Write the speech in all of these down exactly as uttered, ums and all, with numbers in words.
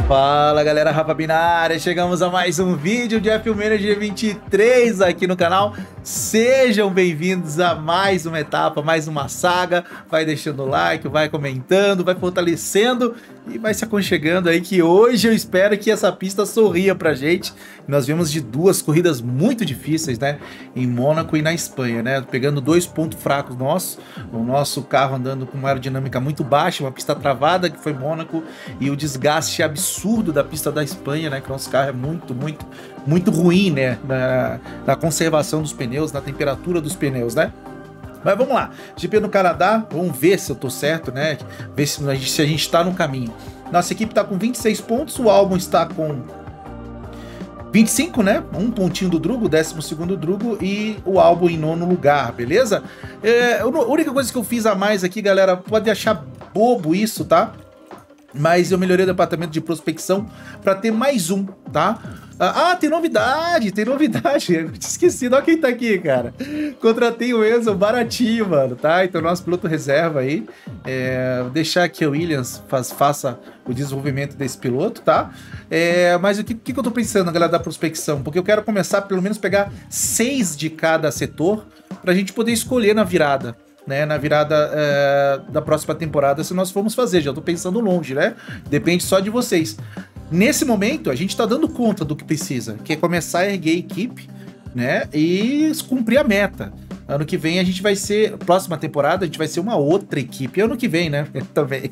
Fala galera, Rafa Binária, chegamos a mais um vídeo de F um Manager vinte e três aqui no canal. Sejam bem-vindos a mais uma etapa, mais uma saga. Vai deixando o like, vai comentando, vai fortalecendo e vai se aconchegando aí, que hoje eu espero que essa pista sorria pra gente. Nós vimos de duas corridas muito difíceis, né? Em Mônaco e na Espanha, né? Pegando dois pontos fracos nossos, o nosso carro andando com uma aerodinâmica muito baixa, uma pista travada que foi Mônaco, e o desgaste absurdo da pista da Espanha, né? Que o nosso carro é muito, muito, muito ruim, né? Na, na conservação dos pneus, na temperatura dos pneus, né? Mas vamos lá, G P no Canadá, vamos ver se eu tô certo, né? Ver se a gente, se a gente tá no caminho. Nossa equipe tá com vinte e seis pontos, o Albon está com vinte e cinco, né? Um pontinho do Drugo, décimo segundo Drugo, e o Albon em nono lugar, beleza? É, a única coisa que eu fiz a mais aqui, galera, pode achar bobo isso, tá? Mas eu melhorei o departamento de prospecção para ter mais um, tá? Ah, tem novidade, tem novidade. Eu tinha esquecido, olha quem tá aqui, cara. Contratei o Enzo baratinho, mano, tá? Então, nosso piloto reserva aí. É, vou deixar que a Williams faz, faça o desenvolvimento desse piloto, tá? É, mas o que, que eu tô pensando, galera, da prospecção? Porque eu quero começar, pelo menos, pegar seis de cada setor pra gente poder escolher na virada. Né, na virada é, da próxima temporada, se nós formos fazer, já tô pensando longe, né? Depende só de vocês. Nesse momento, a gente tá dando conta do que precisa, que é começar a erguer a equipe, né? E cumprir a meta. Ano que vem a gente vai ser, próxima temporada, a gente vai ser uma outra equipe. Ano que vem, né? Também.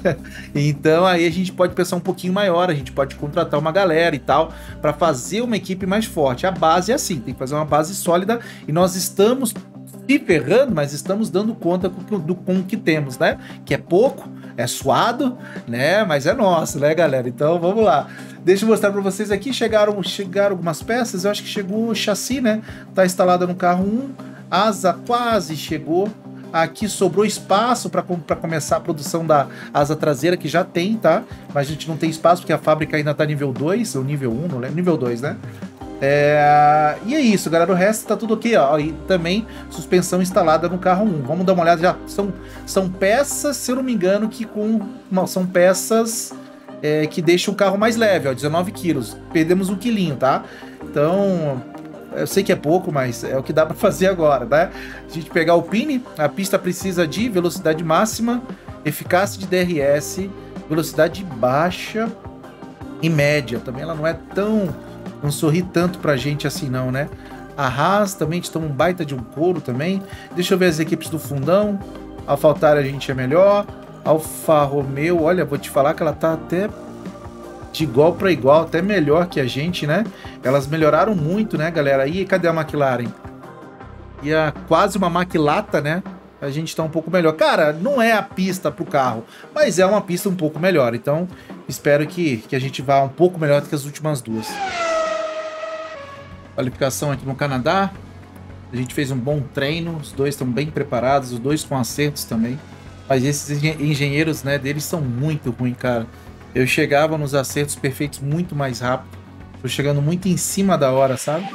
Então aí a gente pode pensar um pouquinho maior, a gente pode contratar uma galera e tal, para fazer uma equipe mais forte. A base é assim, tem que fazer uma base sólida, e nós estamos se ferrando, mas estamos dando conta com, do, com o que temos, né? Que é pouco, é suado, né? Mas é nosso, né, galera? Então vamos lá. Deixa eu mostrar para vocês aqui. Chegaram, chegaram algumas peças. Eu acho que chegou o chassi, né? Tá instalada no carro um. Asa quase chegou. Aqui sobrou espaço para começar a produção da asa traseira, que já tem, tá? Mas a gente não tem espaço porque a fábrica ainda tá nível dois, ou nível um, não lembro. Nível dois, né? É... E é isso, galera. O resto tá tudo ok, ó. E também suspensão instalada no carro um. Vamos dar uma olhada. Já são, são peças, se eu não me engano, que com. Não, são peças é, que deixam o carro mais leve, ó. dezenove quilos. Perdemos um quilinho, tá? Então, eu sei que é pouco, mas é o que dá pra fazer agora, né? A gente pegar o Pine, a pista precisa de velocidade máxima, eficácia de D R S, velocidade baixa e média. Também ela não é tão. Não sorri tanto pra gente assim não, né? A Haas também, a gente toma um baita de um couro também. Deixa eu ver as equipes do fundão. AlphaTauri a gente é melhor. Alfa Romeo, olha, vou te falar que ela tá até de igual para igual, até melhor que a gente, né? Elas melhoraram muito, né, galera? E cadê a McLaren? E a quase uma maquilata, né? A gente tá um pouco melhor. Cara, não é a pista pro carro, mas é uma pista um pouco melhor. Então, espero que, que a gente vá um pouco melhor do que as últimas duas. Qualificação aqui no Canadá. A gente fez um bom treino, os dois estão bem preparados, os dois com acertos também. Mas esses engenheiros, né, deles são muito ruins, cara. Eu chegava nos acertos perfeitos muito mais rápido. Tô chegando muito em cima da hora, sabe?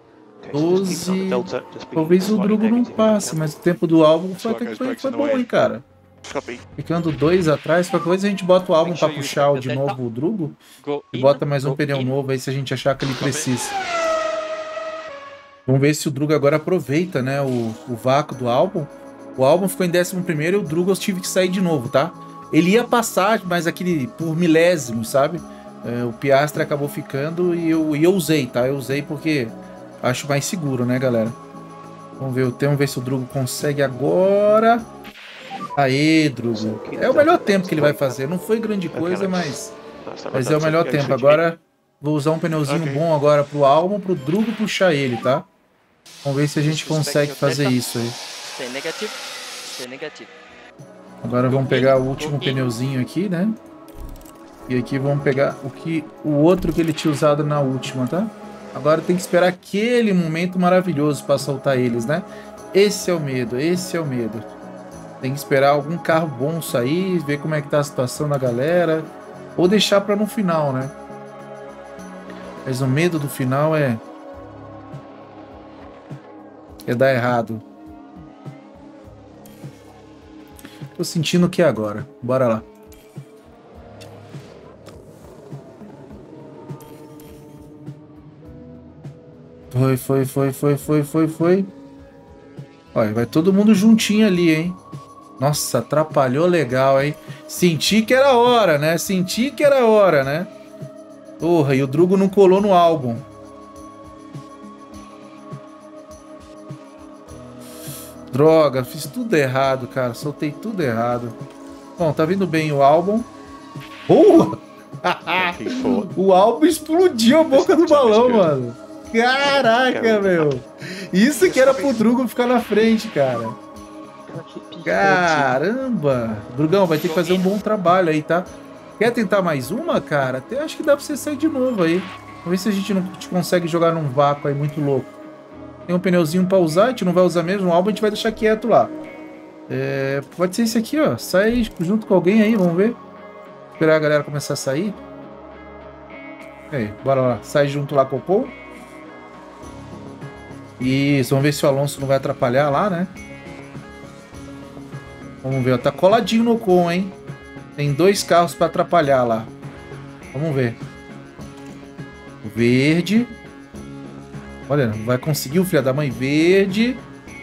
doze. Talvez o Drugo não passe, mas o tempo do álbum foi até que foi, foi bom, hein, cara. Ficando dois atrás, qualquer coisa a gente bota o álbum pra puxar de novo o Drugo e bota mais um pneu novo aí se a gente achar que ele precisa. Vamos ver se o Drugo agora aproveita, né, o, o vácuo do álbum. O álbum ficou em décimo primeiro e o Drugo eu tive que sair de novo, tá? Ele ia passar, mas aquele por milésimo, sabe? É, o Piastri acabou ficando e eu, e eu usei, tá? Eu usei porque acho mais seguro, né, galera? Vamos ver, vamos ver se o Drugo consegue agora. Aê, Drugo. É o melhor tempo que ele vai fazer. Não foi grande coisa, mas, mas é o melhor tempo. Agora vou usar um pneuzinho bom agora pro álbum, pro Drugo puxar ele, tá? Vamos ver se a gente consegue fazer isso aí. Agora vamos pegar o último pneuzinho aqui, né? E aqui vamos pegar o, que, o outro que ele tinha usado na última, tá? Agora tem que esperar aquele momento maravilhoso para soltar eles, né? Esse é o medo, esse é o medo. Tem que esperar algum carro bom sair, ver como é que tá a situação da galera. Ou deixar para no final, né? Mas o medo do final é... É dar errado. Tô sentindo que é agora. Bora lá. Foi, foi, foi, foi, foi, foi, foi. Olha, vai todo mundo juntinho ali, hein? Nossa, atrapalhou legal, hein? Senti que era hora, né? Senti que era hora, né? Porra, e o Drugo não colou no álbum. Droga, fiz tudo errado, cara. Soltei tudo errado. Bom, tá vindo bem o álbum. Boa! O álbum explodiu a boca do balão, mano. Caraca, meu. Isso que era pro Drugo ficar na frente, cara. Caramba. Drugão, vai ter que fazer um bom trabalho aí, tá? Quer tentar mais uma, cara? Até acho que dá pra você sair de novo aí. Vamos ver se a gente não consegue jogar num vácuo aí muito louco. Tem um pneuzinho pra usar, a gente não vai usar mesmo. O álbum a gente vai deixar quieto lá. É, pode ser esse aqui, ó. Sai junto com alguém aí, vamos ver. Esperar a galera começar a sair. Aí, bora lá. Sai junto lá com o Paul. Isso, vamos ver se o Alonso não vai atrapalhar lá, né? Vamos ver, ó. Tá coladinho no Ocon, hein? Tem dois carros pra atrapalhar lá. Vamos ver. O verde. Olha, não vai conseguir o filho da mãe verde.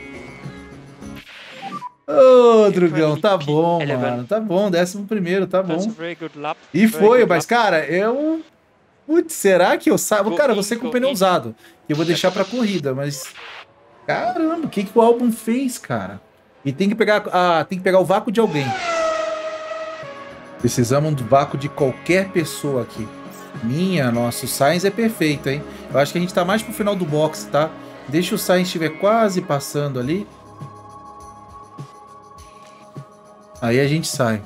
Ô, oh, Drugão, tá bom, mano. Tá bom, décimo primeiro, tá bom. E foi, mas, cara, eu... Putz, será que eu saio? Cara, você com o pneu usado. Eu vou deixar pra corrida, mas... Caramba, o que, que o álbum fez, cara? E tem que pegar, ah, tem que pegar o vácuo de alguém. Precisamos do vácuo de qualquer pessoa aqui. Minha, nossa, o Sainz é perfeito, hein? Eu acho que a gente tá mais pro final do box, tá? Deixa o Sainz estiver quase passando ali. Aí a gente sai.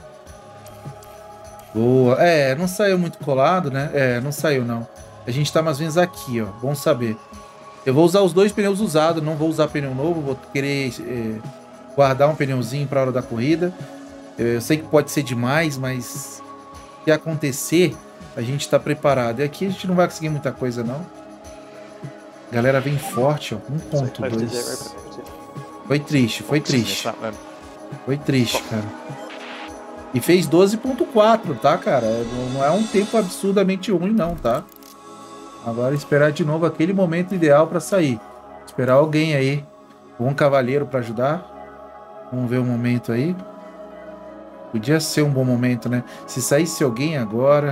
Boa. É, não saiu muito colado, né? É, não saiu, não. A gente tá mais ou menos aqui, ó. Bom saber. Eu vou usar os dois pneus usados, não vou usar pneu novo. Vou querer é, guardar um pneuzinho pra hora da corrida. Eu sei que pode ser demais, mas se acontecer, a gente tá preparado. E aqui a gente não vai conseguir muita coisa, não. A galera vem forte, ó. um ponto dois. Foi triste, foi triste. Foi triste, cara. E fez doze ponto quatro, tá, cara? Não é um tempo absurdamente ruim, não, tá? Agora esperar de novo aquele momento ideal pra sair. Esperar alguém aí. Um cavaleiro pra ajudar. Vamos ver o momento aí. Podia ser um bom momento, né? Se saísse alguém agora.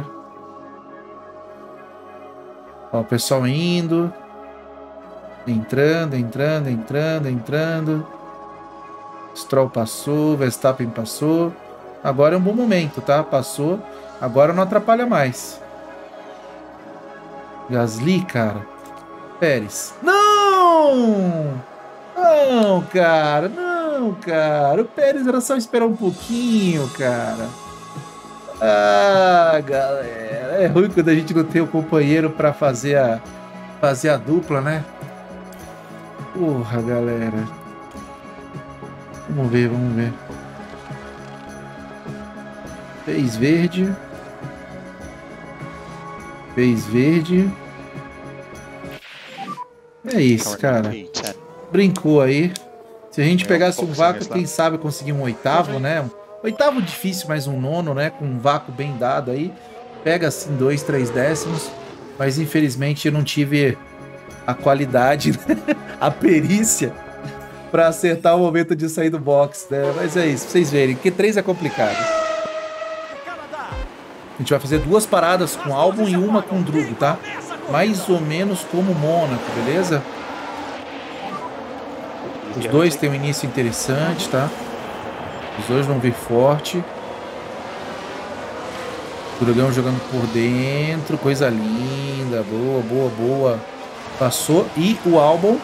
Ó, o pessoal indo. Entrando, entrando, entrando, entrando. Stroll passou, Verstappen passou. Agora é um bom momento, tá? Passou. Agora não atrapalha mais. Gasly, cara. Pérez. Não! Não, cara. Não, cara. O Pérez era só esperar um pouquinho, cara. Ah, galera. É ruim quando a gente não tem o companheiro pra fazer a, fazer a dupla, né? Porra, galera. Vamos ver, vamos ver. Fez verde. Fez verde. É isso, cara. Brincou aí. Se a gente pegasse um vácuo, quem sabe conseguir um oitavo, né? Um oitavo difícil, mas um nono, né? Com um vácuo bem dado aí. Pega assim dois, três décimos. Mas infelizmente eu não tive a qualidade, né? A perícia pra acertar o momento de sair do box, né? Mas é isso, pra vocês verem. Q três é complicado. A gente vai fazer duas paradas com álbum e uma com Drugo, tá? Mais ou menos como Mônaco, beleza? Os dois têm um início interessante, tá? Os dois vão vir forte. O Drugão jogando por dentro, coisa linda, boa, boa, boa. Passou. E o álbum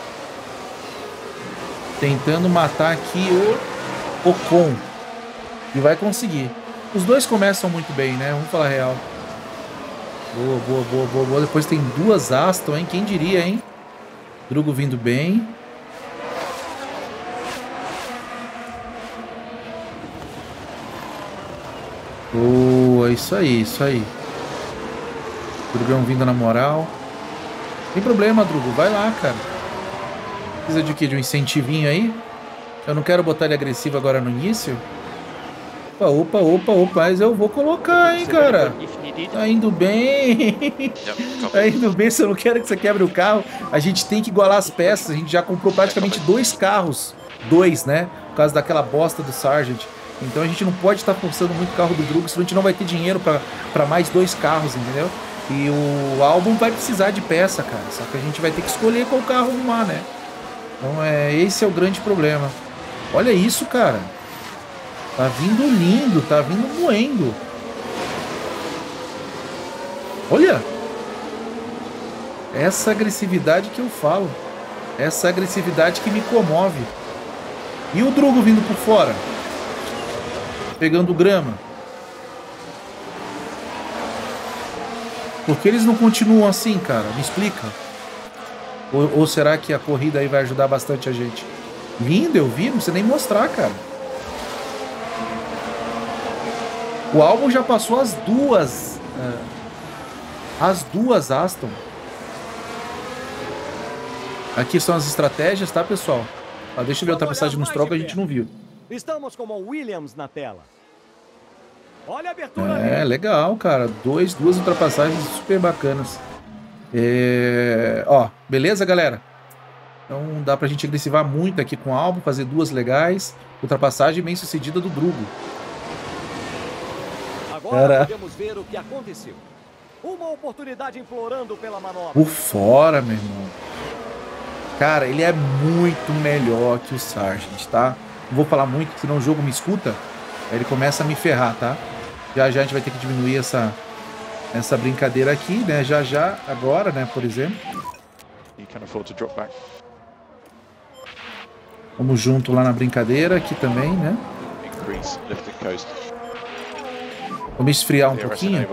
tentando matar aqui o Ocon. E vai conseguir. Os dois começam muito bem, né? Vamos falar a real. Boa, boa, boa, boa, boa. Depois tem duas Aston, hein? Quem diria, hein? Drugo vindo bem. Boa, isso aí, isso aí. Drugão vindo na moral. Tem problema, Drugo. Vai lá, cara. Precisa de quê? De um incentivinho aí? Eu não quero botar ele agressivo agora no início. Opa, opa, opa, opa, mas eu vou colocar, hein, cara. Tá indo bem. Tá indo bem, se eu não quero que você quebre o carro. A gente tem que igualar as peças. A gente já comprou praticamente dois carros. Dois, né? Por causa daquela bosta do Sargent. Então a gente não pode estar forçando muito o carro do Drugo, senão a gente não vai ter dinheiro pra, pra mais dois carros, entendeu? E o álbum vai precisar de peça, cara. Só que a gente vai ter que escolher qual carro arrumar, né? Então é, esse é o grande problema. Olha isso, cara. Tá vindo lindo, tá vindo moendo. Olha! Essa agressividade que eu falo. Essa agressividade que me comove. E o Drugo vindo por fora? Pegando grama. Por que eles não continuam assim, cara? Me explica. Ou, ou será que a corrida aí vai ajudar bastante a gente? Lindo, eu vi, não precisa nem mostrar, cara. O álbum já passou as duas. É, as duas Aston. Aqui são as estratégias, tá, pessoal? Ah, deixa eu ver a ultrapassagem nos trocos que a gente não viu. Estamos com o Williams na tela. Olha a abertura. É, ali. Legal, cara. Dois, duas ultrapassagens super bacanas. É... Ó, beleza, galera? Então dá pra gente agressivar muito aqui com o álbum, fazer duas legais. Ultrapassagem bem sucedida do Drugo. Agora podemos ver o que aconteceu. Uma oportunidade implorando pela manobra. Por fora, meu irmão. Cara, ele é muito melhor que o Sargent, tá? Não vou falar muito, senão o jogo me escuta. Aí ele começa a me ferrar, tá? Já já a gente vai ter que diminuir essa, essa brincadeira aqui, né? Já já, agora, né? Por exemplo. Vamos junto lá na brincadeira aqui também, né? Vamos esfriar um pouquinho.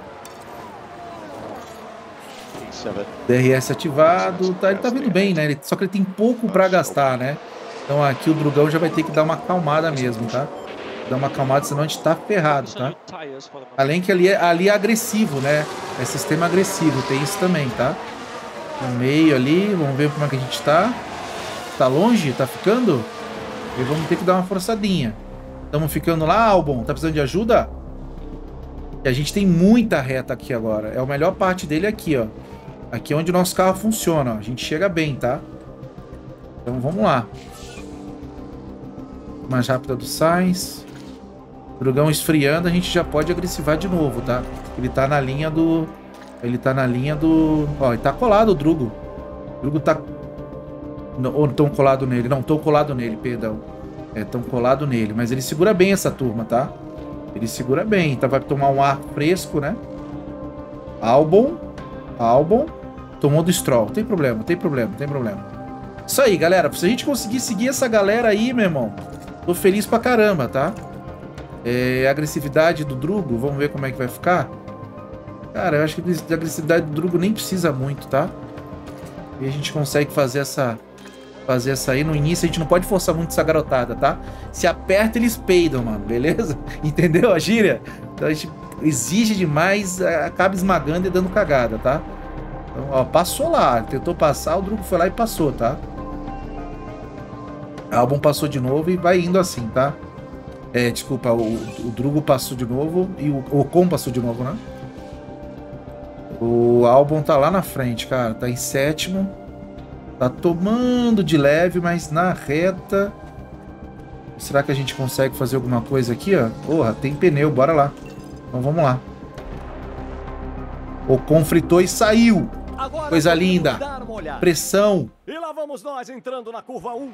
D R S ativado, tá, ele tá vindo bem, né? Ele, só que ele tem pouco pra gastar, né? Então aqui o Drugão já vai ter que dar uma acalmada mesmo, tá? Dar uma acalmada, senão a gente tá ferrado, tá? Além que ali é, ali é agressivo, né? É sistema agressivo, tem isso também, tá? No meio ali, vamos ver como é que a gente tá. Tá longe? Tá ficando? E vamos ter que dar uma forçadinha. Estamos ficando lá, Albon? Tá precisando de ajuda? E a gente tem muita reta aqui agora. É a melhor parte dele aqui, ó. Aqui é onde o nosso carro funciona, ó. A gente chega bem, tá? Então vamos lá. Mais rápida do Sainz. Drugão esfriando, a gente já pode agressivar de novo, tá? Ele tá na linha do... Ele tá na linha do... Ó, ele tá colado o Drugo. O Drugo tá... Não, ou tão colado nele. Não, tão colado nele, perdão. É, tão colado nele. Mas ele segura bem essa turma, tá? Ele segura bem. Então vai tomar um ar fresco, né? Albon. Albon. Tomou do Stroll. Tem problema, tem problema, tem problema. Isso aí, galera. Se a gente conseguir seguir essa galera aí, meu irmão, tô feliz pra caramba, tá? É, a agressividade do Drugo, vamos ver como é que vai ficar. Cara, eu acho que a agressividade do Drugo nem precisa muito, tá? E a gente consegue fazer essa... Fazer essa aí no início. A gente não pode forçar muito essa garotada, tá? Se aperta, eles peidam, mano, beleza? Entendeu a gíria? Então a gente exige demais, acaba esmagando e dando cagada, tá? Então, ó, passou lá. Tentou passar, o Drugo foi lá e passou, tá? O Albon passou de novo e vai indo assim, tá? É, desculpa, o, o Drugo passou de novo e o Ocon passou de novo, né? O Albon tá lá na frente, cara. Tá em sétimo. Tá tomando de leve, mas na reta... Será que a gente consegue fazer alguma coisa aqui, ó? Porra, tem pneu, bora lá. Então vamos lá. Ocon fritou e saiu. Agora coisa linda. Pressão. E lá vamos nós entrando na curva um.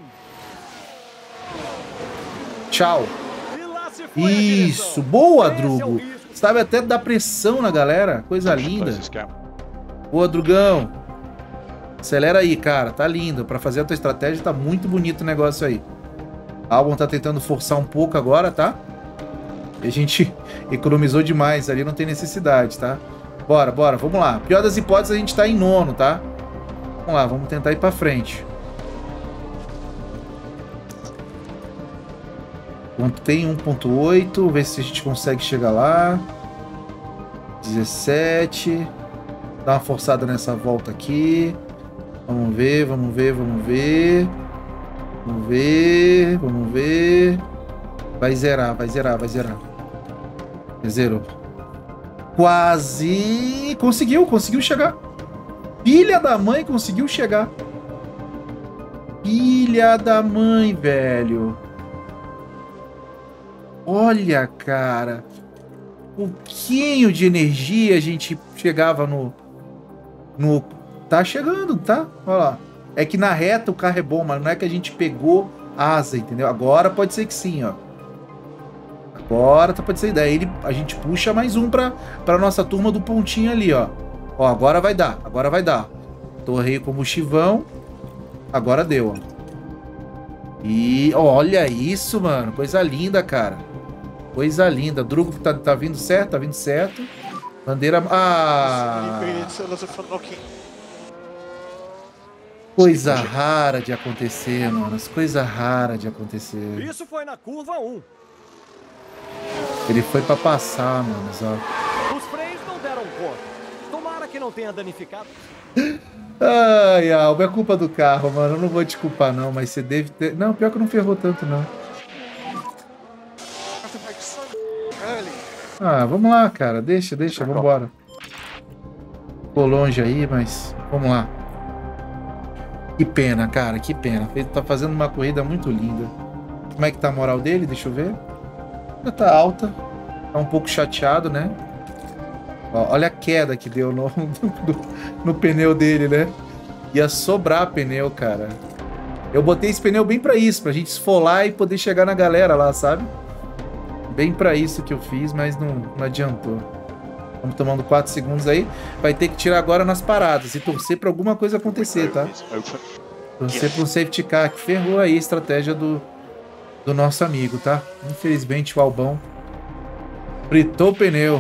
Tchau. Isso, boa, Drugo. Sabe até dar pressão na galera. Coisa linda. Boa, Drugão. Acelera aí, cara. Tá lindo. Pra fazer a tua estratégia, tá muito bonito o negócio aí. Albon tá tentando forçar um pouco agora, tá? E a gente economizou demais ali, não tem necessidade, tá? Bora, bora, vamos lá. Pior das hipóteses, a gente tá em nono, tá? Vamos lá, vamos tentar ir pra frente. Tem um ponto oito, ver se a gente consegue chegar lá. dezessete. Dá uma forçada nessa volta aqui. Vamos ver, vamos ver, vamos ver. Vamos ver, vamos ver. Vai zerar, vai zerar, vai zerar. Zerou. Quase. Conseguiu, conseguiu chegar. Filha da mãe conseguiu chegar. Filha da mãe, velho. Olha, cara. Um pouquinho de energia a gente chegava no... no... Tá chegando, tá? Olha lá. É que na reta o carro é bom, mas não é que a gente pegou asa, entendeu? Agora pode ser que sim, ó. Agora pode ser. Daí ele, a gente puxa mais um pra, pra nossa turma do pontinho ali, ó. Ó, agora vai dar, agora vai dar. Torrei o combustivão. Agora deu, ó. E olha isso, mano. Coisa linda, cara. Coisa linda. Drugo tá, tá vindo certo, tá vindo certo. Bandeira... Ah! Coisa rara de acontecer, mano. Coisa rara de acontecer. Isso foi na curva um. Ele foi pra passar, mano. Ó. Os freios não deram conta. Tomara que não tenha danificado. Ai, Alba, é culpa do carro, mano. Eu não vou te culpar, não, mas você deve ter... Não, pior que não ferrou tanto, não. Ah, vamos lá, cara. Deixa, deixa, vambora. Ficou longe aí, mas vamos lá. Que pena, cara, que pena. Ele tá fazendo uma corrida muito linda. Como é que tá a moral dele? Deixa eu ver. Ainda tá alta. Tá um pouco chateado, né? Ó, olha a queda que deu no, no, no pneu dele, né? Ia sobrar pneu, cara. Eu botei esse pneu bem pra isso, pra gente esfolar e poder chegar na galera lá, sabe? Bem pra isso que eu fiz, mas não, não adiantou. Estamos tomando quatro segundos aí. Vai ter que tirar agora nas paradas e torcer pra alguma coisa acontecer, tá? Torcer pra um safety car, que ferrou aí a estratégia do, do nosso amigo, tá? Infelizmente o Albão fritou o pneu.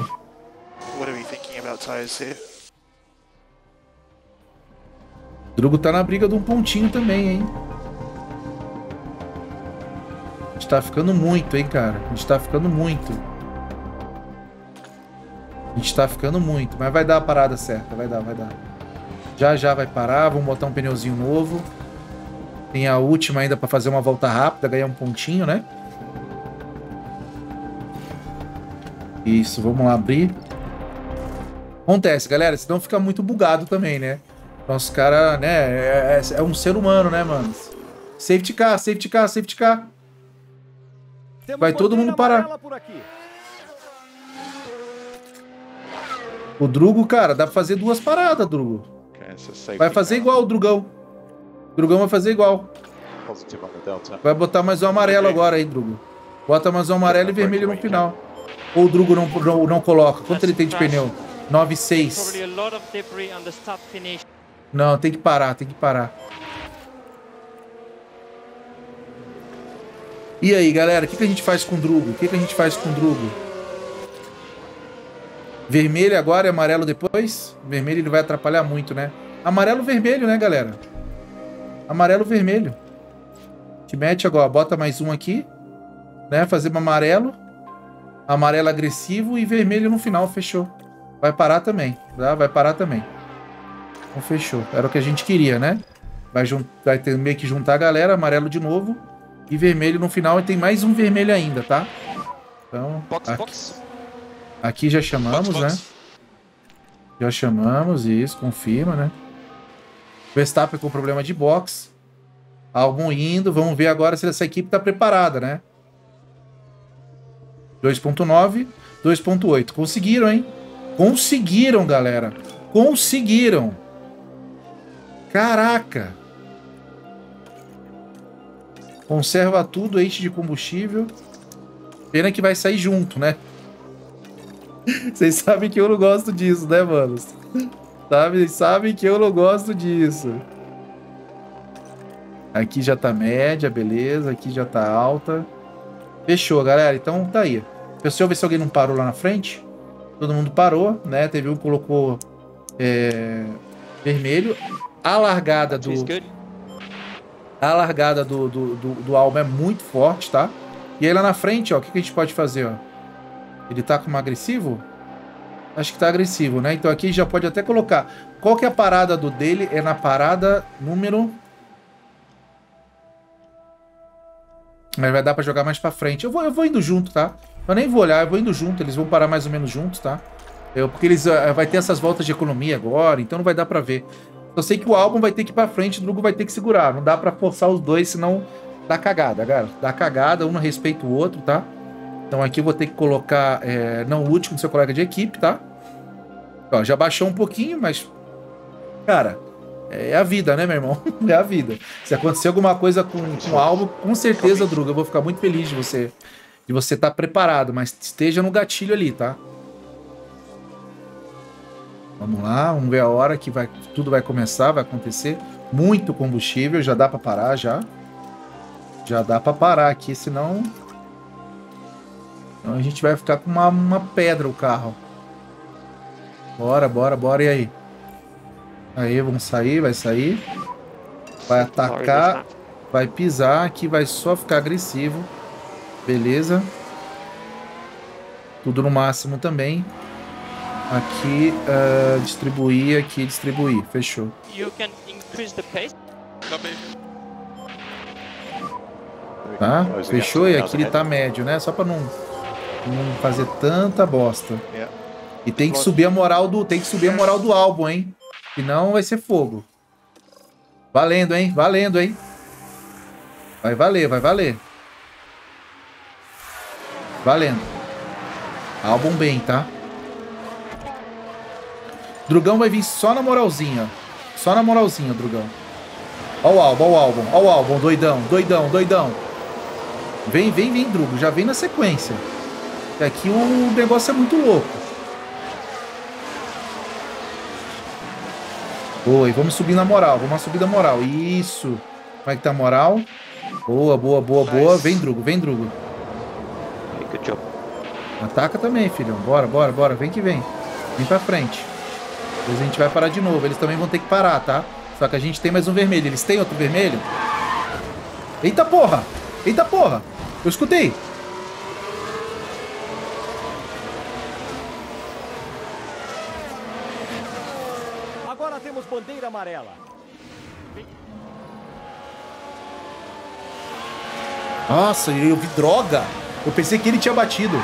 O Drugo tá na briga de um pontinho também, hein? A gente tá ficando muito, hein, cara? A gente tá ficando muito. A gente tá ficando muito, mas vai dar a parada certa, vai dar, vai dar. Já já vai parar, vamos botar um pneuzinho novo. Tem a última ainda pra fazer uma volta rápida, ganhar um pontinho, né? Isso, vamos lá abrir. Acontece, galera, senão fica muito bugado também, né? Nosso cara, né, é, é, é um ser humano, né, mano? Safety car, safety car, safety car. Vai todo mundo parar. O Drugo, cara, dá pra fazer duas paradas, Drugo. Vai fazer igual o Drugão. O Drugão vai fazer igual. Vai botar mais um amarelo agora aí, Drugo. Bota mais um amarelo e vermelho no final. Ou o Drugo não, não, não coloca. Quanto ele tem de pneu? nove vírgula seis. Não, tem que parar, tem que parar. E aí, galera, o que, que a gente faz com o Drugo? O que, que a gente faz com o Drugo? Vermelho agora e amarelo depois? Vermelho ele vai atrapalhar muito, né? Amarelo, vermelho, né, galera? Amarelo, vermelho. Te mete agora, bota mais um aqui. Né? Fazer um amarelo. Amarelo agressivo e vermelho no final, fechou. Vai parar também, tá? Vai parar também. Então fechou. Era o que a gente queria, né? Vai, vai ter meio que juntar a galera, amarelo de novo. E vermelho no final, e tem mais um vermelho ainda, tá? Então, box, aqui, box. aqui já chamamos, box, box. né? Já chamamos, isso, confirma, né? Verstappen com problema de box. Albon indo, vamos ver agora se essa equipe tá preparada, né? dois ponto nove, dois ponto oito. Conseguiram, hein? Conseguiram, galera. Conseguiram. Caraca. Conserva tudo, eixo de combustível. Pena que vai sair junto, né? Vocês sabem que eu não gosto disso, né, mano? Sabe? Vocês sabem que eu não gosto disso. Aqui já tá média, beleza. Aqui já tá alta. Fechou, galera. Então tá aí. Deixa eu ver se alguém não parou lá na frente. Todo mundo parou, né? Teve um que colocou é, vermelho. A largada do... A largada do, do, do, do Albon é muito forte, tá? E aí lá na frente, ó, o que, que a gente pode fazer, ó? Ele tá com um agressivo? Acho que tá agressivo, né? Então aqui já pode até colocar. Qual que é a parada do dele? É na parada número... Mas vai dar pra jogar mais pra frente. Eu vou, eu vou indo junto, tá? Eu nem vou olhar, eu vou indo junto. Eles vão parar mais ou menos juntos, tá? Eu, porque eles uh, vai ter essas voltas de economia agora, então não vai dar pra ver. Eu sei que o álbum vai ter que ir pra frente, o Drugo vai ter que segurar. Não dá pra forçar os dois, senão dá cagada, galera. Dá cagada, um não respeita o outro, tá? Então aqui eu vou ter que colocar... É, não lute com seu colega de equipe, tá? Ó, já baixou um pouquinho, mas... Cara, é a vida, né, meu irmão? É a vida. Se acontecer alguma coisa com, com o álbum, com certeza, Drugo, eu vou ficar muito feliz de você de você estar preparado, mas esteja no gatilho ali, tá? Vamos lá, vamos ver a hora que vai, tudo vai começar, vai acontecer. Muito combustível, já dá pra parar, já. Já dá pra parar aqui, senão... Então a gente vai ficar com uma, uma pedra o carro. Bora, bora, bora, e aí? Aí, vamos sair, vai sair. Vai atacar, vai pisar, aqui vai só ficar agressivo. Beleza. Tudo no máximo também. Aqui, uh, distribuir, aqui, distribuir. Fechou. You can increase the pace. Tá? Fechou? E aqui ele tá médio, né? Só pra não, não fazer tanta bosta. E tem que subir a moral do, tem que subir a moral do álbum, hein? Senão vai ser fogo. Valendo, hein? Valendo, hein? Vai valer, vai valer. Valendo. Álbum bem, tá? Drugão vai vir só na moralzinha. Só na moralzinha, Drugão. Ó o álbum, ó o álbum, ó o álbum. Doidão, doidão, doidão. Vem, vem, vem, Drugo. Já vem na sequência. E aqui o negócio é muito louco. Oi, vamos subir na moral. Vamos subir na moral. Isso. Como é que tá a moral? Boa, boa, boa, boa. Vem, Drugo, vem, Drugo. Ataca também, filhão. Bora, bora, bora. Vem que vem. Vem pra frente. Depois a gente vai parar de novo. Eles também vão ter que parar, tá? Só que a gente tem mais um vermelho. Eles têm outro vermelho? Eita porra! Eita porra! Eu escutei! Agora temos bandeira amarela. Nossa, eu vi droga! Eu pensei que ele tinha batido.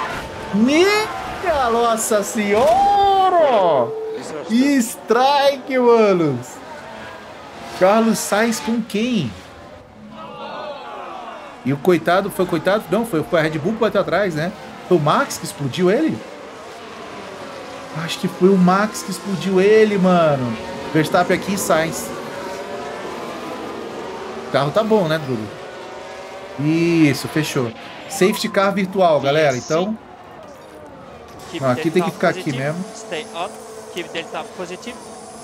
Minha nossa senhora! Strike, manos! Carlos Sainz com quem? E o coitado, foi o coitado? Não, foi, foi a Red Bull que bateu atrás, né? Foi o Max que explodiu ele? Acho que foi o Max que explodiu ele, mano. Verstappen aqui e Sainz. O carro tá bom, né, Drugo? Isso, fechou. Safety car virtual, galera, então... Não, aqui tem que ficar aqui mesmo. Stay on. Keep delta positive.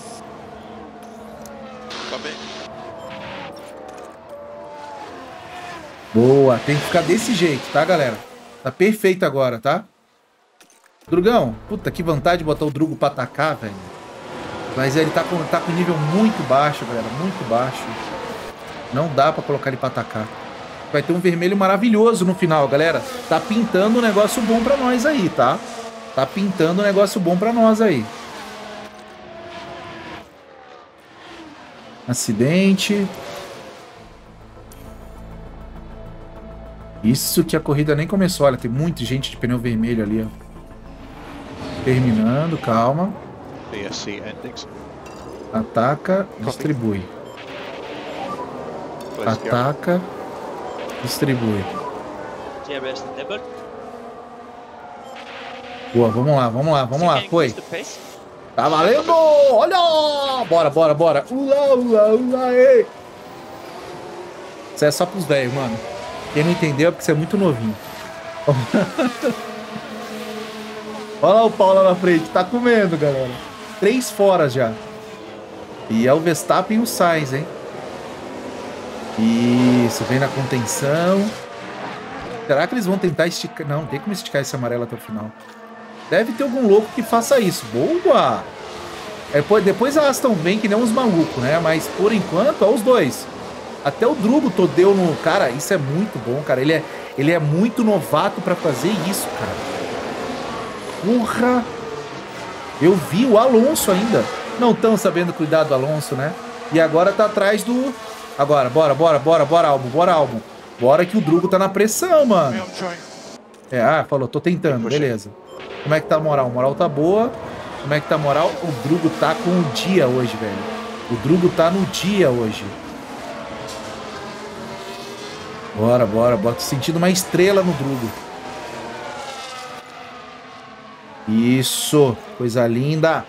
Boa, tem que ficar desse jeito, tá, galera? Tá perfeito agora, tá? Drugão, puta, que vontade de botar o Drugo pra atacar, velho. Mas ele tá com, tá com nível muito baixo, galera, muito baixo. Não dá pra colocar ele pra atacar. Vai ter um vermelho maravilhoso no final, galera. Tá pintando um negócio bom pra nós aí, tá? Tá pintando um negócio bom pra nós aí. Acidente. Isso que a corrida nem começou. Olha, tem muita gente de pneu vermelho ali, ó. Terminando, calma. Ataca, distribui. Ataca, distribui. Boa, vamos lá, vamos lá, vamos lá. Foi. Tá valendo! Olha! Bora, bora, bora. Ula, ula, ula, ei. Isso é só pros velhos, mano. Quem não entendeu é porque você é muito novinho. Olha lá o Paulo lá na frente. Tá comendo, galera. Três fora já. E é o Verstappen e o Sainz, hein? Isso, vem na contenção. Será que eles vão tentar esticar? Não, não tem como esticar esse amarelo até o final. Deve ter algum louco que faça isso. Boa! É, depois a Aston vem que nem uns malucos, né? Mas por enquanto, ó, os dois. Até o Drugo deu no... Cara, isso é muito bom, cara. Ele é, ele é muito novato pra fazer isso, cara. Porra! Eu vi o Alonso ainda. Não tão sabendo cuidar do Alonso, né? E agora tá atrás do... Agora, bora, bora, bora, bora, álbum, bora, álbum. Bora que o Drugo tá na pressão, mano. É, ah, falou, tô tentando, beleza. Como é que tá a moral? A moral tá boa. Como é que tá a moral? O Drugo tá com o dia hoje, velho. O Drugo tá no dia hoje. Bora, bora, bora. Tô sentindo uma estrela no Drugo. Isso, coisa linda.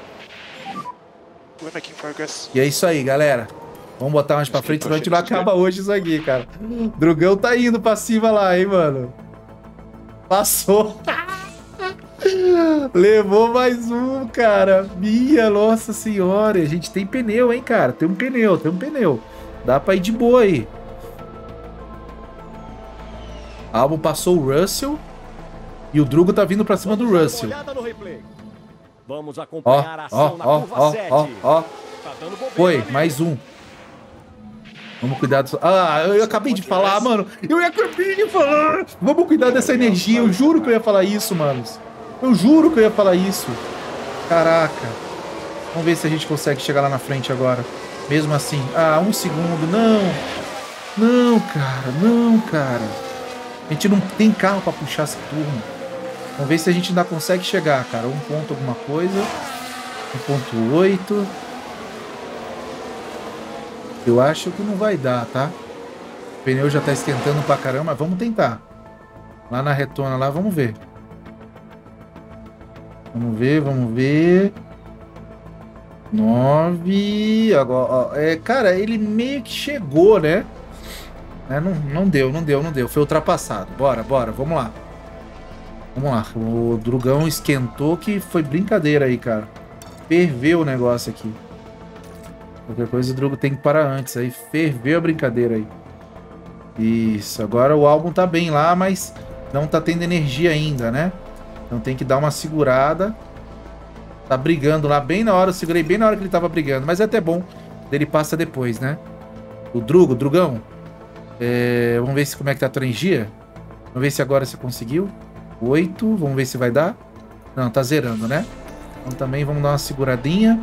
E é isso aí, galera. Vamos botar mais pra frente, senão a gente não acaba hoje isso aqui, cara. O Drugão tá indo pra cima lá, hein, mano. Passou. Levou mais um, cara. Minha nossa senhora. A gente tem pneu, hein, cara. Tem um pneu, tem um pneu. Dá pra ir de boa aí. Albon passou o Russell. E o Drugo tá vindo pra cima do Russell. Vamos Ó, acompanhar a ó, ação na ó, curva ó, sete. ó, ó. Tá dando bobeira Foi, ali. mais um. Vamos cuidar disso. Ah, eu acabei de falar, mano. Eu acabei de falar. Vamos cuidar dessa energia. Eu juro que eu ia falar isso, manos. Eu juro que eu ia falar isso. Caraca. Vamos ver se a gente consegue chegar lá na frente agora. Mesmo assim. Ah, um segundo. Não. Não, cara. Não, cara. A gente não tem carro pra puxar essa turma. Vamos ver se a gente ainda consegue chegar, cara. Um ponto alguma coisa. um ponto oito. Eu acho que não vai dar, tá? O pneu já tá esquentando pra caramba, mas vamos tentar. Lá na retona, lá, vamos ver. Vamos ver, vamos ver. nove. Agora, ó, é, cara, ele meio que chegou, né? É, não, não deu, não deu, não deu. Foi ultrapassado. Bora, bora, vamos lá. Vamos lá. O Drugão esquentou que foi brincadeira aí, cara. Ferveu o negócio aqui. Qualquer coisa o Drugo tem que parar antes. Aí ferveu a brincadeira aí. Isso. Agora o álbum tá bem lá, mas não tá tendo energia ainda, né? Então tem que dar uma segurada. Tá brigando lá bem na hora. Eu segurei bem na hora que ele tava brigando. Mas é até bom. Ele passa depois, né? O Drugo, Drugão. É, vamos ver se, como é que tá a tua energia. Vamos ver se agora você conseguiu. oito. Vamos ver se vai dar. Não, tá zerando, né? Então também vamos dar uma seguradinha.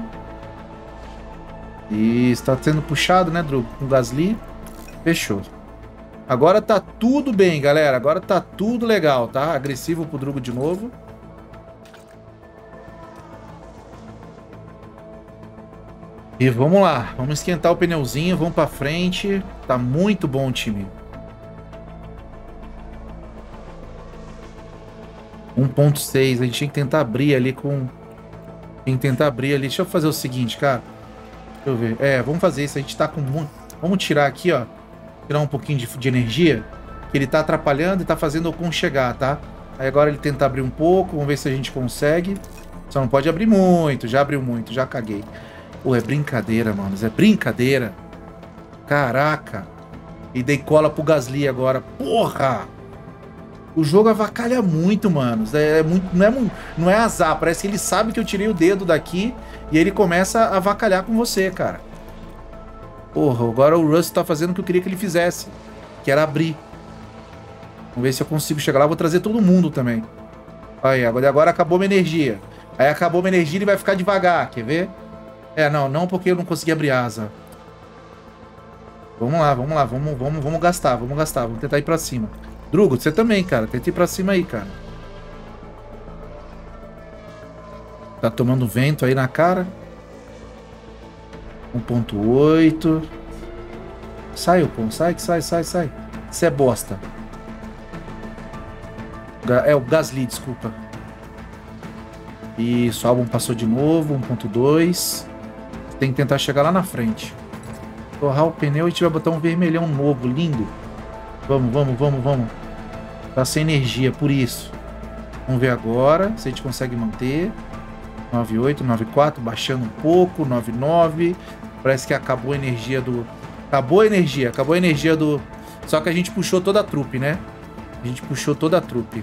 Isso, tá sendo puxado, né, Drugo? Com o Gasly. Fechou. Agora tá tudo bem, galera. Agora tá tudo legal, tá? Agressivo pro Drugo de novo. E vamos lá. Vamos esquentar o pneuzinho. Vamos pra frente. Tá muito bom o time. um ponto seis. A gente tinha que tentar abrir ali com... Tem que tentar abrir ali. Deixa eu fazer o seguinte, cara. Deixa eu ver. É, vamos fazer isso. A gente tá com muito... Vamos tirar aqui, ó. Tirar um pouquinho de, de energia. Que ele tá atrapalhando e tá fazendo o Ocon chegar, tá? Aí agora ele tenta abrir um pouco. Vamos ver se a gente consegue. Só não pode abrir muito. Já abriu muito. Já caguei. Pô, é brincadeira, mano. É brincadeira. Caraca. E dei cola pro Gasly agora. Porra! O jogo avacalha muito, mano. É muito, não, é, não é azar. Parece que ele sabe que eu tirei o dedo daqui e ele começa a avacalhar com você, cara. Porra, agora o Russell tá fazendo o que eu queria que ele fizesse. Que era abrir. Vamos ver se eu consigo chegar lá. Vou trazer todo mundo também. Aí, agora, agora acabou minha energia. Aí acabou minha energia e ele vai ficar devagar. Quer ver? É, não, não porque eu não consegui abrir asa. Vamos lá, vamos lá. Vamos, vamos, vamos gastar, vamos gastar. Vamos tentar ir pra cima. Drugo, você também, cara. Tenta ir pra cima aí, cara. Tá tomando vento aí na cara. um ponto oito. Sai, Ocon. Sai, sai, sai, sai. Isso é bosta. É o Gasly, desculpa. Isso, o álbum passou de novo. um ponto dois. Tem que tentar chegar lá na frente. Torrar o pneu e a gente vai botar um vermelhão novo, lindo. Vamos, vamos, vamos, vamos. Tá sem energia, por isso. Vamos ver agora se a gente consegue manter. nove oito, nove quatro, baixando um pouco. nove nove. Parece que acabou a energia do... Acabou a energia, acabou a energia do... Só que a gente puxou toda a trupe, né? A gente puxou toda a trupe.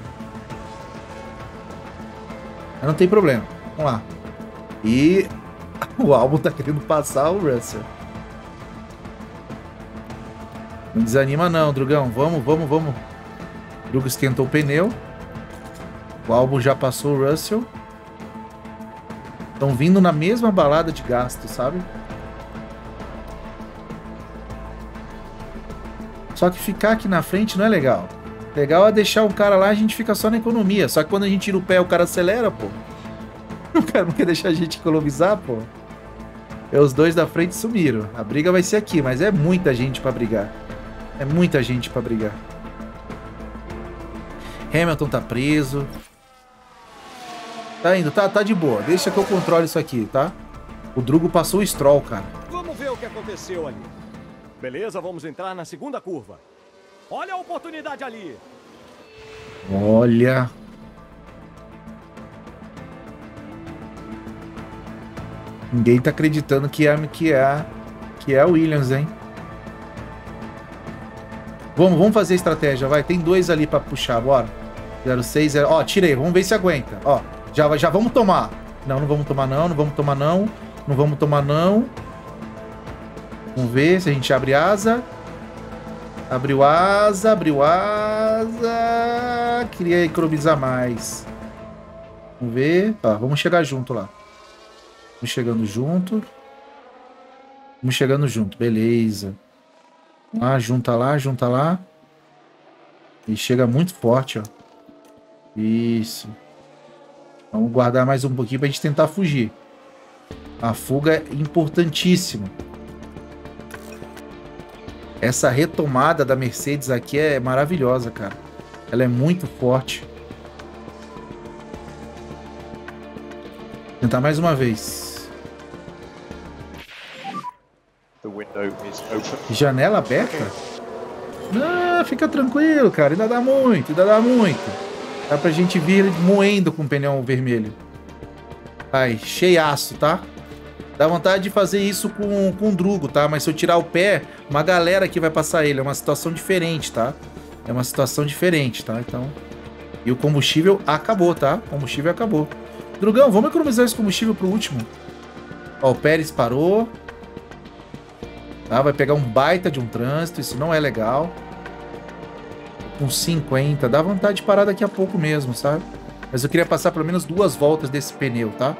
Mas não tem problema. Vamos lá. E... O álbum tá querendo passar o Russell. Não desanima não, Drugão. Vamos, vamos, vamos. O Drugo esquentou o pneu. O álbum já passou o Russell. Estão vindo na mesma balada de gasto, sabe? Só que ficar aqui na frente não é legal. Legal é deixar um cara lá, a gente fica só na economia. Só que quando a gente tira o pé, o cara acelera, pô. O cara não quer deixar a gente economizar, pô. É, os dois da frente sumiram. A briga vai ser aqui, mas é muita gente pra brigar. É muita gente pra brigar. Hamilton tá preso. Tá indo, tá, tá de boa. Deixa que eu controle isso aqui, tá? O Drugo passou o Stroll, cara. Vamos ver o que aconteceu ali. Beleza, vamos entrar na segunda curva. Olha a oportunidade ali. Olha. Ninguém tá acreditando que é que é que é a Williams, hein? Vamos, vamos fazer estratégia, vai. Tem dois ali pra puxar, bora. zero seis, zero... Ó, tirei, vamos ver se aguenta. Ó, já, já vamos tomar. Não, não vamos tomar não, não vamos tomar não. Não vamos tomar não. Vamos ver se a gente abre asa. Abriu asa, abriu asa. Queria economizar mais. Vamos ver. Ó, vamos chegar junto lá. Vamos chegando junto. Vamos chegando junto, beleza. Ah, junta lá, junta lá. E chega muito forte, ó. Isso. Vamos guardar mais um pouquinho pra gente tentar fugir. A fuga é importantíssima. Essa retomada da Mercedes aqui é maravilhosa, cara. Ela é muito forte. Vou tentar mais uma vez. The window is open. Janela aberta? Não, fica tranquilo, cara. Ainda dá muito, ainda dá muito. Dá pra gente vir moendo com o pneu vermelho. Ai, cheiaço, tá? Dá vontade de fazer isso com, com o Drugo, tá? Mas se eu tirar o pé, uma galera aqui vai passar ele. É uma situação diferente, tá? É uma situação diferente, tá? Então... E o combustível acabou, tá? O combustível acabou. Drugão, vamos economizar esse combustível pro último. Ó, o Pérez parou. Tá? Vai pegar um baita de um trânsito. Isso não é legal. Com cinquenta. Dá vontade de parar daqui a pouco mesmo, sabe? Mas eu queria passar pelo menos duas voltas desse pneu, tá?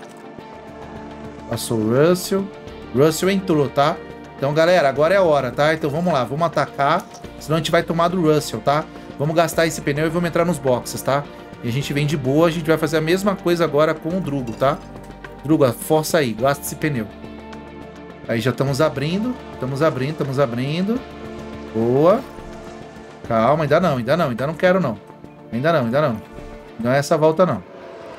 Passou o Russell. Russell entrou, tá? Então, galera, agora é a hora, tá? Então vamos lá, vamos atacar. Senão a gente vai tomar do Russell, tá? Vamos gastar esse pneu e vamos entrar nos boxes, tá? E a gente vem de boa, a gente vai fazer a mesma coisa agora com o Drugo, tá? Drugo, força aí, gasta esse pneu. Aí já estamos abrindo. Estamos abrindo, estamos abrindo. Boa. Calma, ainda não, ainda não, ainda não quero não. Ainda não, ainda não. Não é essa volta não.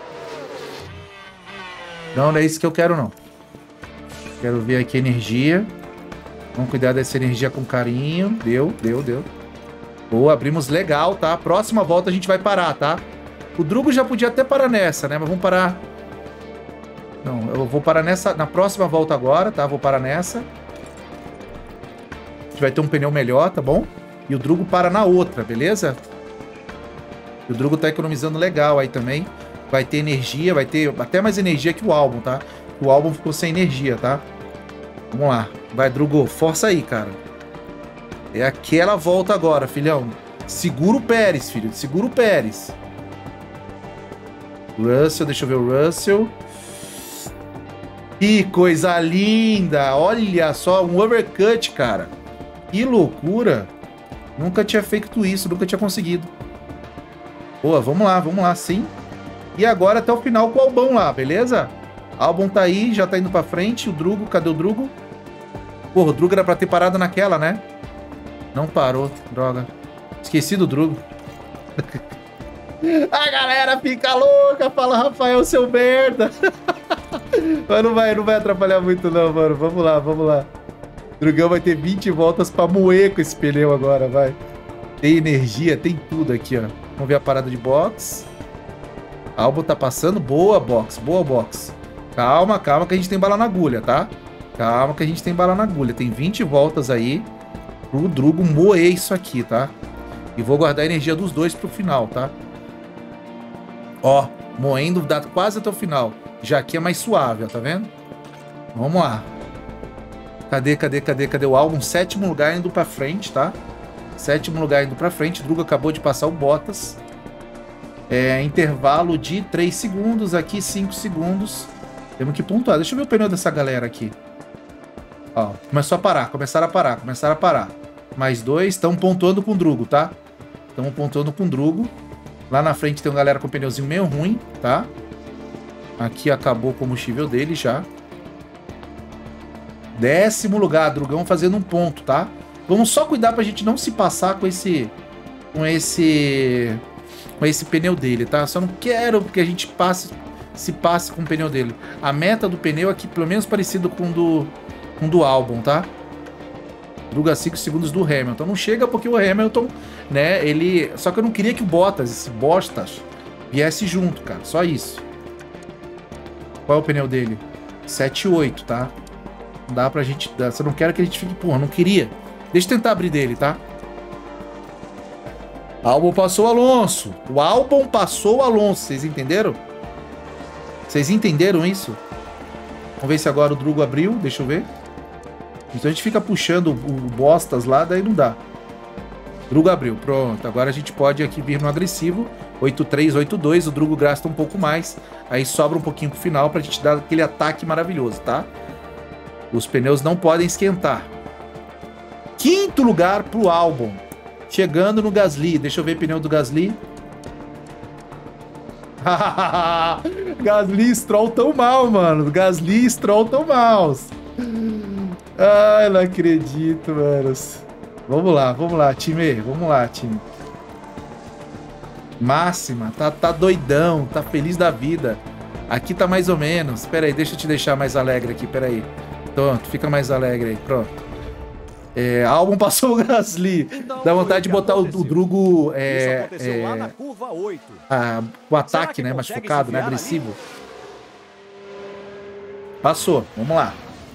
Não, não é isso que eu quero não. Quero ver aqui a energia. Vamos cuidar dessa energia com carinho. Deu, deu, deu. Boa, abrimos legal, tá? Próxima volta a gente vai parar, tá? O Drugo já podia até parar nessa, né? Mas vamos parar... Não, eu vou parar nessa... Na próxima volta agora, tá? Vou parar nessa. A gente vai ter um pneu melhor, tá bom? E o Drugo para na outra, beleza? E o Drugo tá economizando legal aí também. Vai ter energia, vai ter até mais energia que o álbum, tá? O álbum ficou sem energia, tá? Vamos lá. Vai, Drugo. Força aí, cara. É aquela volta agora, filhão. Segura o Pérez, filho. Segura o Pérez. Russell, deixa eu ver o Russell. Que coisa linda. Olha só, um overcut, cara. Que loucura. Nunca tinha feito isso, nunca tinha conseguido. Boa, vamos lá, vamos lá, sim. E agora até o final com o Albon lá, beleza? Albon tá aí, já tá indo pra frente. O Drugo, cadê o Drugo? Porra, o Drugo era pra ter parado naquela, né? Não parou, droga. Esqueci do Drugo. A galera fica louca, fala Rafael, seu merda. Mas não vai, não vai atrapalhar muito não, mano. Vamos lá, vamos lá. O Drugão vai ter vinte voltas pra moer com esse pneu agora, vai. Tem energia, tem tudo aqui, ó. Vamos ver a parada de box. Albon tá passando. Boa, box. Boa, box. Calma, calma que a gente tem bala na agulha, tá? Calma que a gente tem bala na agulha. Tem vinte voltas aí pro Drugo moer isso aqui, tá? E vou guardar a energia dos dois pro final, tá? Ó, moendo dá quase até o final. Já aqui é mais suave, ó, tá vendo? Vamos lá. Cadê, cadê, cadê, cadê o Albon? Sétimo lugar indo pra frente, tá? Sétimo lugar indo pra frente. O Drugo acabou de passar o Bottas. É, intervalo de três segundos. Aqui, cinco segundos. Temos que pontuar. Deixa eu ver o pneu dessa galera aqui. Ó, começou a parar. Começaram a parar. Começaram a parar. Mais dois. Estão pontuando com o Drugo, tá? Estão pontuando com o Drugo. Lá na frente tem uma galera com pneuzinho meio ruim, tá? Aqui acabou o combustível dele já. Décimo lugar, Drugão fazendo um ponto, tá? Vamos só cuidar pra gente não se passar com esse... Com esse... Com esse pneu dele, tá? Só não quero que a gente passe... Se passe com o pneu dele. A meta do pneu aqui, pelo menos parecido com o do... Com o do Albon, tá? Druga cinco segundos do Hamilton. Não chega porque o Hamilton, né? Ele... Só que eu não queria que o Bottas, esse Bottas, viesse junto, cara. Só isso. Qual é o pneu dele? sete oito, tá? Não dá pra gente... Eu não quero que a gente fique... Porra, não queria. Deixa eu tentar abrir dele, tá? Albon passou o Alonso. O Albon passou o Alonso. Vocês entenderam? Vocês entenderam isso? Vamos ver se agora o Drugo abriu. Deixa eu ver. Então a gente fica puxando o Bottas lá, daí não dá. Drugo abriu. Pronto. Agora a gente pode aqui vir no agressivo. oito três, oito dois. O Drugo gasta um pouco mais. Aí sobra um pouquinho pro final pra gente dar aquele ataque maravilhoso, tá? Os pneus não podem esquentar. Quinto lugar pro Albon. Chegando no Gasly. Deixa eu ver o pneu do Gasly. Gasly e Stroll tão mal, mano. Gasly e Stroll tão mal. Ai, não acredito, mano. Vamos lá, vamos lá, time. Vamos lá, time. Máxima. Tá, tá doidão. Tá feliz da vida. Aqui tá mais ou menos. Pera aí, deixa eu te deixar mais alegre aqui. Pera aí. Pronto, fica mais alegre aí. Pronto. É, Albon passou o Gasly. Então, dá vontade de botar o, o Drugo é, é, lá na curva oito. A, o ataque, né? Mais focado, né? Agressivo. Ali? Passou. Vamos lá.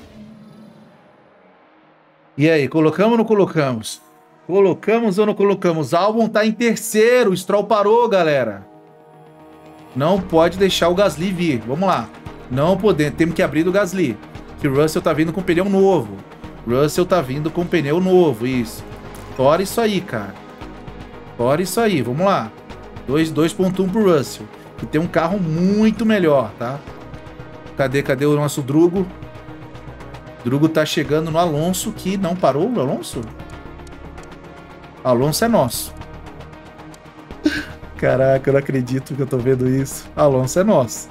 E aí, colocamos ou não colocamos? Colocamos ou não colocamos? Albon tá em terceiro. O Stroll parou, galera. Não pode deixar o Gasly vir. Vamos lá. Não podemos. Temos que abrir do Gasly. Que o Russell tá vindo com pneu novo. Russell tá vindo com pneu novo, isso. Fora isso aí, cara. Fora isso aí, vamos lá. dois ponto um pro Russell, que tem um carro muito melhor, tá? Cadê, cadê o nosso Drugo? Drugo tá chegando no Alonso, que não parou o Alonso? Alonso é nosso. Caraca, eu não acredito que eu tô vendo isso. Alonso é nosso.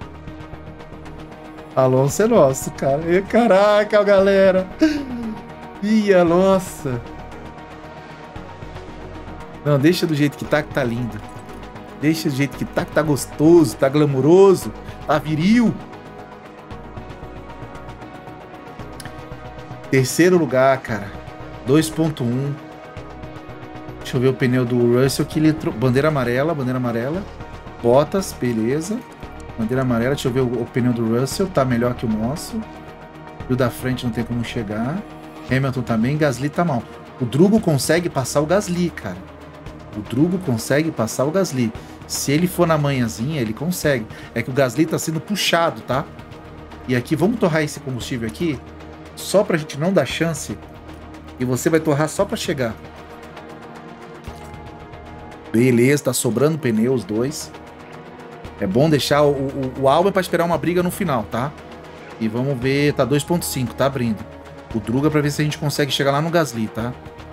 Alonso é nosso, cara. E, caraca, galera. Ia, nossa. Não, deixa do jeito que tá, que tá lindo. Deixa do jeito que tá, que tá gostoso, tá glamuroso, tá viril. Terceiro lugar, cara. dois ponto um. Deixa eu ver o pneu do Russell, que ele... Bandeira amarela, bandeira amarela. Bottas, beleza. Bandeira amarela, deixa eu ver o, o pneu do Russell, tá melhor que o nosso. E o da frente não tem como chegar. Hamilton também, Gasly tá mal. O Drugo consegue passar o Gasly, cara. O Drugo consegue passar o Gasly. Se ele for na manhãzinha, ele consegue. É que o Gasly tá sendo puxado, tá? E aqui, vamos torrar esse combustível aqui, só pra gente não dar chance. E você vai torrar só pra chegar. Beleza, tá sobrando pneu os dois. É bom deixar o, o, o Albon para esperar uma briga no final, tá? E vamos ver, tá dois ponto cinco, tá abrindo. O Druga para ver se a gente consegue chegar lá no Gasly, tá?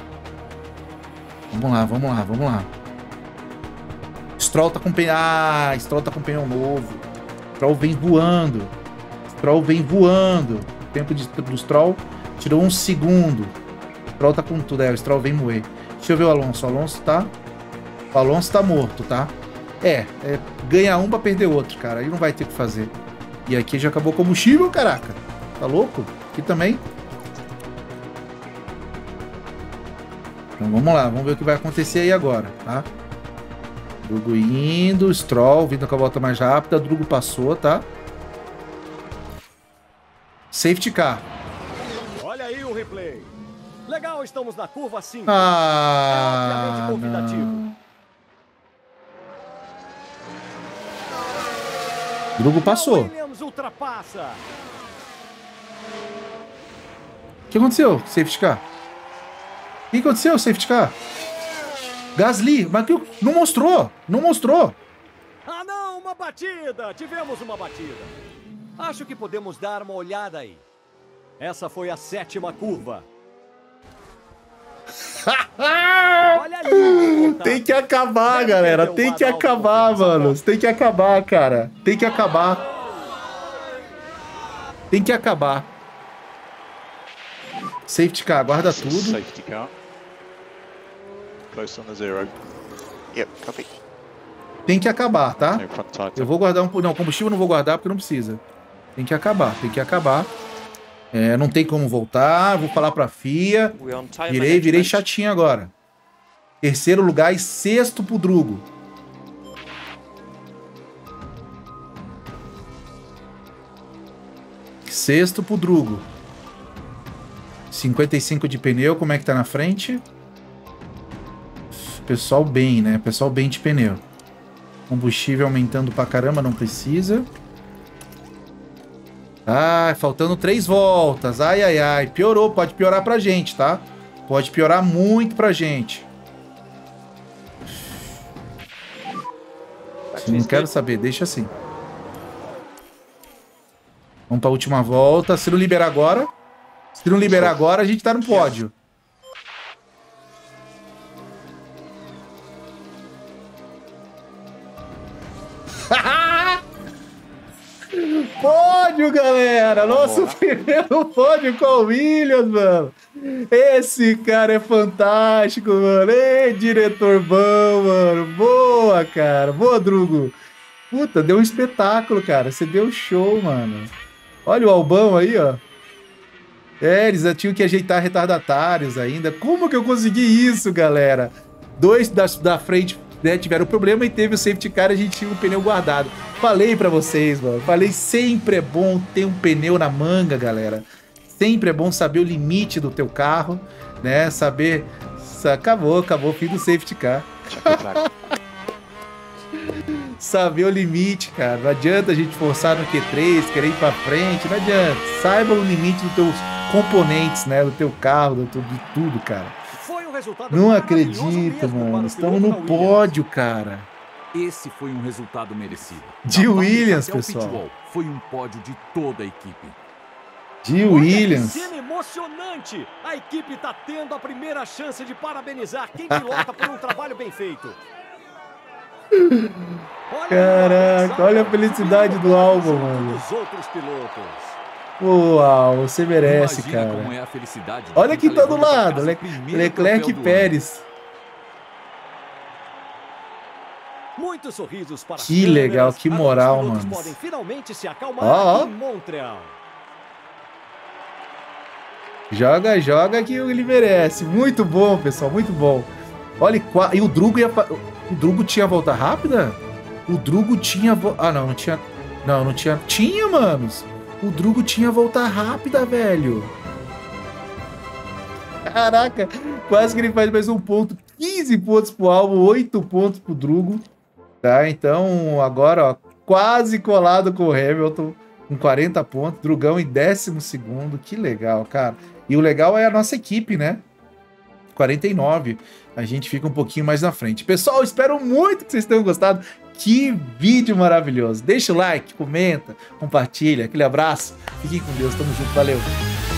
Vamos lá, vamos lá, vamos lá. Stroll tá com pneu... Ah, Stroll tá com pneu novo. Stroll vem voando. Stroll vem voando. O tempo de, do Stroll tirou um segundo. Stroll tá com tudo, é, o Stroll vem moer. Deixa eu ver o Alonso. O Alonso tá... O Alonso tá morto, tá? É, é, ganha um pra perder outro, cara. Aí não vai ter o que fazer. E aqui já acabou o combustível, caraca. Tá louco? Aqui também. Então vamos lá, vamos ver o que vai acontecer aí agora, tá? Drugo indo, Stroll vindo com a volta mais rápida. Drugo passou, tá? Safety car. Olha aí o replay. Legal, estamos na curva cinco. Ah, é obviamente convidativo. não. Drugo passou. Ultrapassa. O que aconteceu? Safety car. O que aconteceu? Safety car. Gasly, mas que não mostrou. Não mostrou. Ah, não, uma batida. Tivemos uma batida. Acho que podemos dar uma olhada aí. Essa foi a sétima curva. Tem que acabar, galera. Tem que acabar, mano. Tem que acabar, cara. Tem que acabar. Tem que acabar. Safety car, guarda tudo. Safety car. Close on the zero. Yep, copy. Tem que acabar, tá? No front tire. Eu vou guardar um... Não, combustível eu não vou guardar porque não precisa. Tem que acabar, tem que acabar. É, não tem como voltar. Vou falar pra F I A. Virei, virei chatinho agora. Terceiro lugar e sexto pro Drugo. Sexto pro Drugo. cinquenta e cinco de pneu, como é que tá na frente? Pessoal bem, né? Pessoal bem de pneu. Combustível aumentando pra caramba, não precisa. Ah, faltando três voltas. Ai, ai, ai. Piorou, pode piorar pra gente, tá? Pode piorar muito pra gente. Não quero saber, deixa assim. Vamos pra última volta. Se não liberar agora... Se não liberar agora, a gente tá no pódio. Pódio, galera! Nosso primeiro pódio com o Williams, mano. Esse cara é fantástico, mano. Ei, diretor bom, mano. Boa, cara. Boa, Drugo. Puta, deu um espetáculo, cara. Você deu show, mano. Olha o Albão aí, ó. É, eles tinham que ajeitar retardatários ainda. Como que eu consegui isso, galera? Dois da, da frente, né, tiveram problema e teve o safety car e a gente tinha o pneu guardado. Falei pra vocês, mano. Falei, sempre é bom ter um pneu na manga, galera. Sempre é bom saber o limite do teu carro, né? Saber... Acabou, acabou o fim do safety car. Saber o limite, cara. Não adianta a gente forçar no Q três, querer ir pra frente. Não adianta. Saiba o limite dos teus componentes, né? Do teu carro, do teu, de tudo, cara. Foi um resultado Não maravilhoso acredito, mesmo mano. para o Estamos piloto no da Williams. pódio, cara. Esse foi um resultado merecido. De Da Bottas Williams, até o pessoal. pitwall, foi um pódio de toda a equipe. De Olha Williams. que cena emocionante! A equipe está tendo a primeira chance de parabenizar quem pilota por um trabalho bem feito. Olha Caraca, olha a felicidade do Albon, mano. Dos outros pilotos. Uau, você merece, Imagina cara. como é a felicidade de Olha quem quem tá tá do levando pra lado, casa Le o primeiro Leclerc e troféu do ano. Pérez. Muitos sorrisos para as Que câmeras. legal, que Agora moral, os pilotos mano. podem finalmente se acalmar Ó, ó. em Montreal. Joga, joga que ele merece. Muito bom, pessoal, muito bom. Olha, e o Drugo ia... O Drugo tinha volta rápida? O Drugo tinha... Vo... Ah, não, não tinha... Não, não tinha... Tinha, manos. O Drugo tinha volta rápida, velho. Caraca, quase que ele faz mais um ponto. quinze pontos pro Albon, oito pontos pro Drugo. Tá, então agora, ó, quase colado com o Hamilton, com quarenta pontos. Drugão em décimo segundo. Que legal, cara. E o legal é a nossa equipe, né? quarenta e nove. A gente fica um pouquinho mais na frente. Pessoal, espero muito que vocês tenham gostado. Que vídeo maravilhoso. Deixa o like, comenta, compartilha. Aquele abraço. Fiquem com Deus. Tamo junto. Valeu.